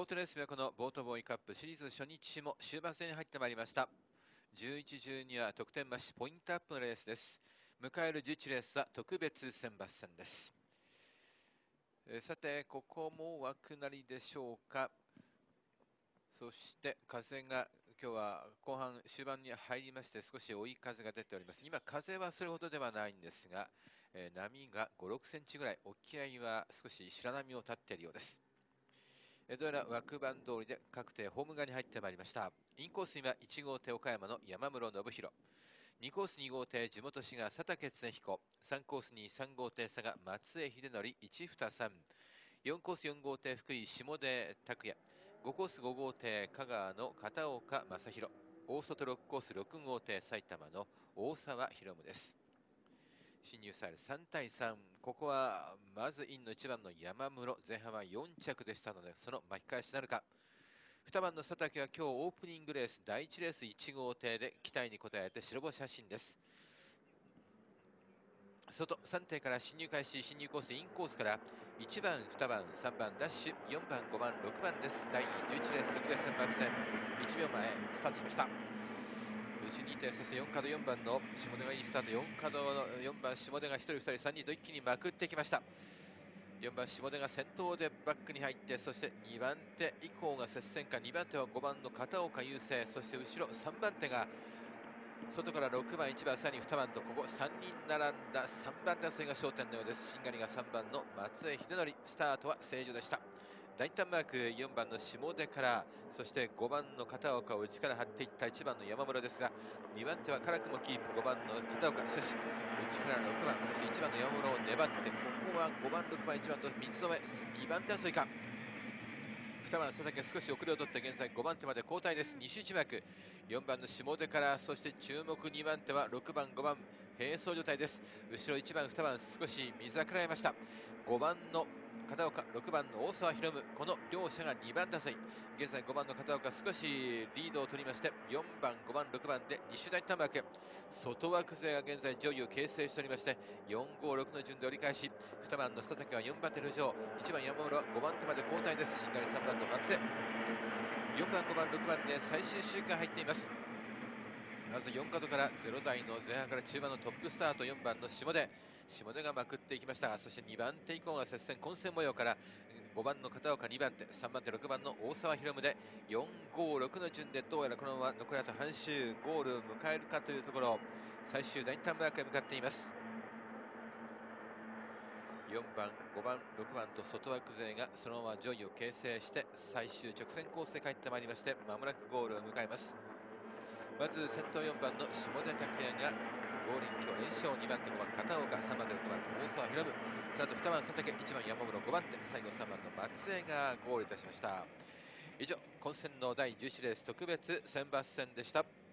ボートレースはこのボートボーイカップシリーズ初日も終盤戦に入ってまいりました。11、12は得点増しポイントアップのレースです。迎える11レースは特別選抜戦です。さて、ここも枠なりでしょうか。そして風が今日は後半終盤に入りまして少し追い風が出ております。今風はそれほどではないんですが、波が5、6センチぐらい、沖合は少し白波を立っているようです。どうやら枠番通りで各艇ホーム側に入ってまいりました。インコースには1号艇岡山の山室信弘、2コース2号艇地元滋賀佐竹恒彦、3コースに3号艇佐賀松江秀則1、2、3、4コース4号艇福井下出拓也、5コース5号艇香川の片岡正宏、大外6コース6号艇埼玉の大沢博夢です。進入スタイル3対3、ここはまずインの1番の山室、前半は4着でしたのでその巻き返しなるか。2番の佐竹は今日オープニングレース第1レース1号艇で期待に応えて白星発進です。外3艇から進入開始、進入コースインコースから1番、2番、3番ダッシュ、4番、5番、6番です。第11レース特別選抜戦1秒前スタートしました。内2艇、そして4角4番の下出がいいスタート、4角の4番下出が1人2人3人と一気にまくってきました。4番下出が先頭でバックに入って、そして2番手以降が接戦か。2番手は5番の片岡優成、そして後ろ3番手が外から6番、1番、さらに2番とここ3人並んだ3番手争いが焦点のようです。しんがりが3番の松江秀則、スタートは正常でした。大胆マーク4番の下出から、そして5番の片岡を内から張っていった1番の山室ですが、2番手は辛くもキープ5番の片岡、しかし内から6番、そして1番の山室を粘って、ここは5番、6番、1番と三つどめ、2番手争いか。2番佐竹少し遅れを取って現在5番手まで交代です。西内枠4番の下出から、そして注目2番手は6番5番並走状態です。後ろ1番2番少し見ざくられました。5番の片岡、6番の大沢博夢、この両者が2番手争い。現在5番の片岡少しリードを取りまして、4番5番6番で2周大胆マーク。外枠勢が現在上位を形成しておりまして、4、5、6の順で折り返し、2番の佐竹は4番手浮上、1番山室は5番手まで交代です。しんがり3番の松江、4番5番6番で最終周回入っています。まず4角から0台の前半から中盤のトップスタート、4番の下出がまくっていきましたが、そして2番手以降が接戦混戦模様から、5番の片岡2番手、3番手6番の大沢博夢で4、5、6の順でどうやらこのまま残りあと半周ゴールを迎えるかというところ、最終第2ターンマークへ向かっています。4番、5番、6番と外枠勢がそのまま上位を形成して最終直線コースで帰ってまいりまして、まもなくゴールを迎えます。まず先頭4番の下出拓也がゴールイン、今日連勝。2番手5番片岡、3番手6番大沢博夢、その後2番佐竹、1番山室、5番手最後3番の松江がゴールいたしました。以上、混戦の第11レース特別選抜戦でした。